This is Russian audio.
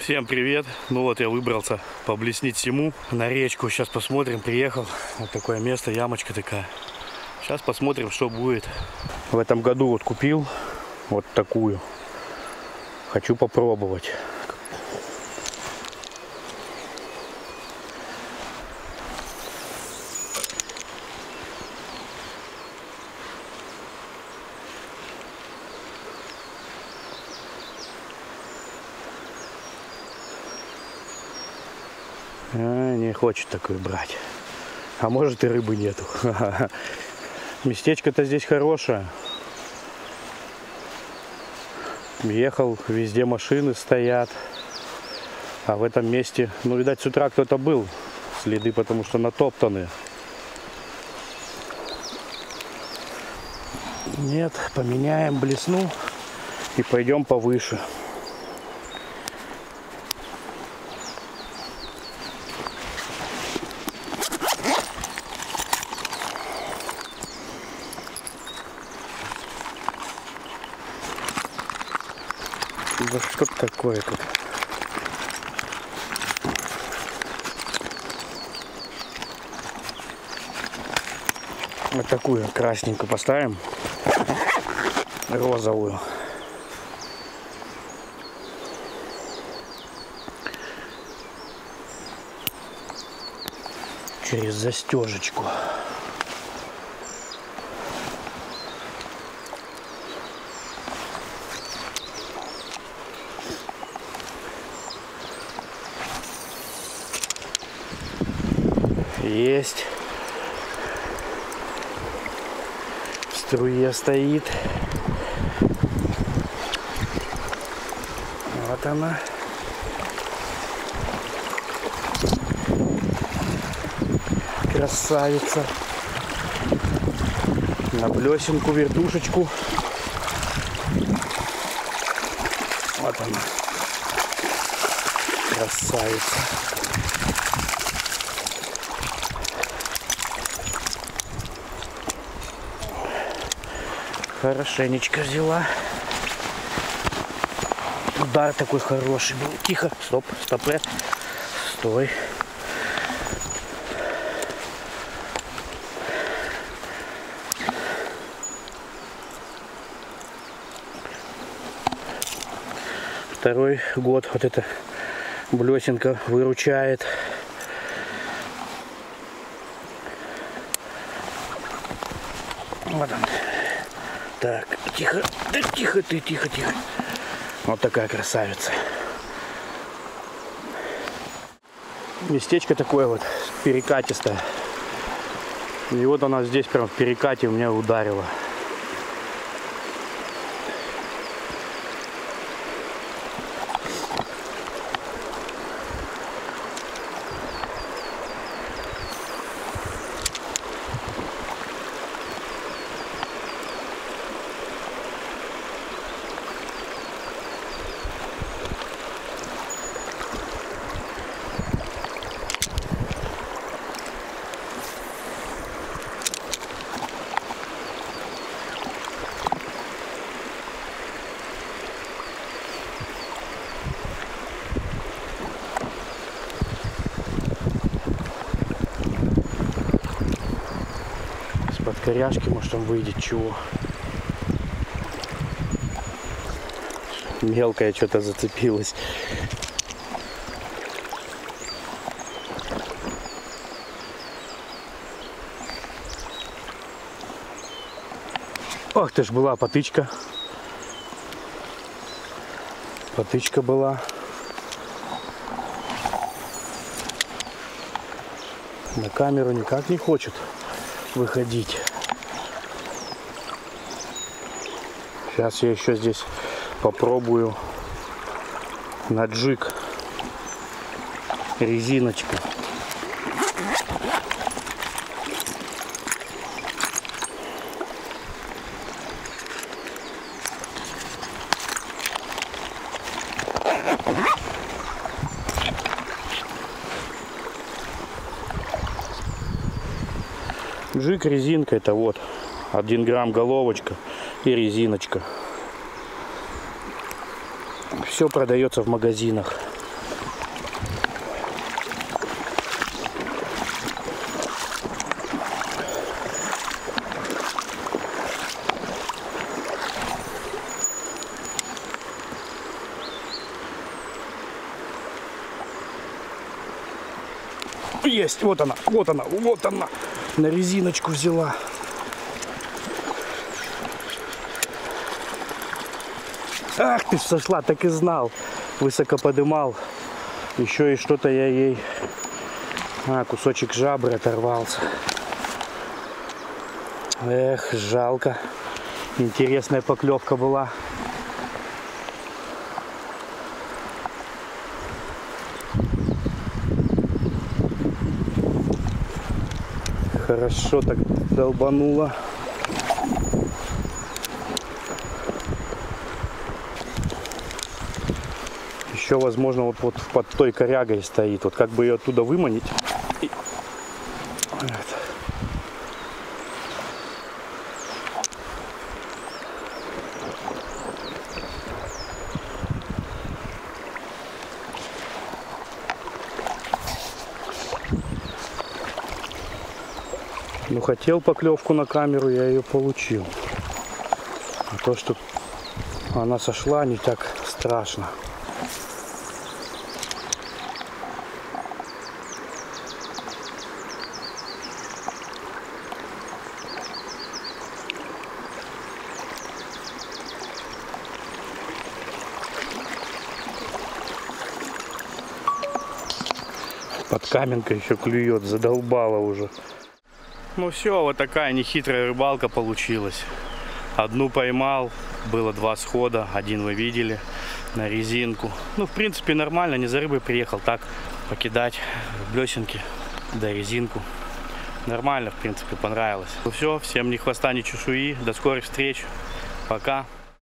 Всем привет! Ну вот я выбрался поблеснить Симу на речку. Сейчас посмотрим, приехал. Вот такое место, ямочка такая. Сейчас посмотрим, что будет. В этом году вот купил вот такую. Хочу попробовать. Не хочет такой брать. А может и рыбы нету. Местечко-то здесь хорошее. Ехал, везде машины стоят. А в этом месте, ну, видать, с утра кто-то был. Следы, потому что натоптаны. Нет, поменяем блесну и пойдем повыше. Да что такое тут? Вот такую красненькую поставим. Розовую. Через застежечку. Есть. В струе стоит. Вот она. Красавица. На блесенку, вертушечку. Вот она. Красавица. Хорошенечко взяла. Удар такой хороший был. Тихо. Стоп. Стопэ. Стой. Второй год вот эта блесенка выручает. Вот он. Так, тихо, да тихо ты, тихо, тихо. Вот такая красавица. Местечко такое вот перекатистое. И вот она здесь прям в перекате у меня ударила. Под коряшки, может, там выйдет чего. Мелкая что-то зацепилась. Ох ты ж, была потычка. Потычка была. На камеру никак не хочет выходить. Сейчас я еще здесь попробую на джиг. Резиночка. Джиг, резинка, это вот 1 грамм головочка и резиночка. Все продается в магазинах. Есть, вот она, вот она, вот она. На резиночку взяла. Ах ты ж сошла, так и знал. Высоко подымал. Еще и что-то я ей... кусочек жабры оторвался. Эх, жалко. Интересная поклевка была. Хорошо так долбануло. Еще, возможно, вот под той корягой стоит. Вот как бы ее оттуда выманить. Ну, хотел поклевку на камеру, я ее получил. А то, что она сошла, не так страшно. Под каменкой еще клюет, задолбала уже. Ну все, вот такая нехитрая рыбалка получилась. Одну поймал, было 2 схода, один вы видели на резинку. Ну, в принципе, нормально, не за рыбой приехал, так покидать блесенки да резинку. Нормально, в принципе, понравилось. Ну все, всем ни хвоста, ни чешуи, до скорых встреч, пока.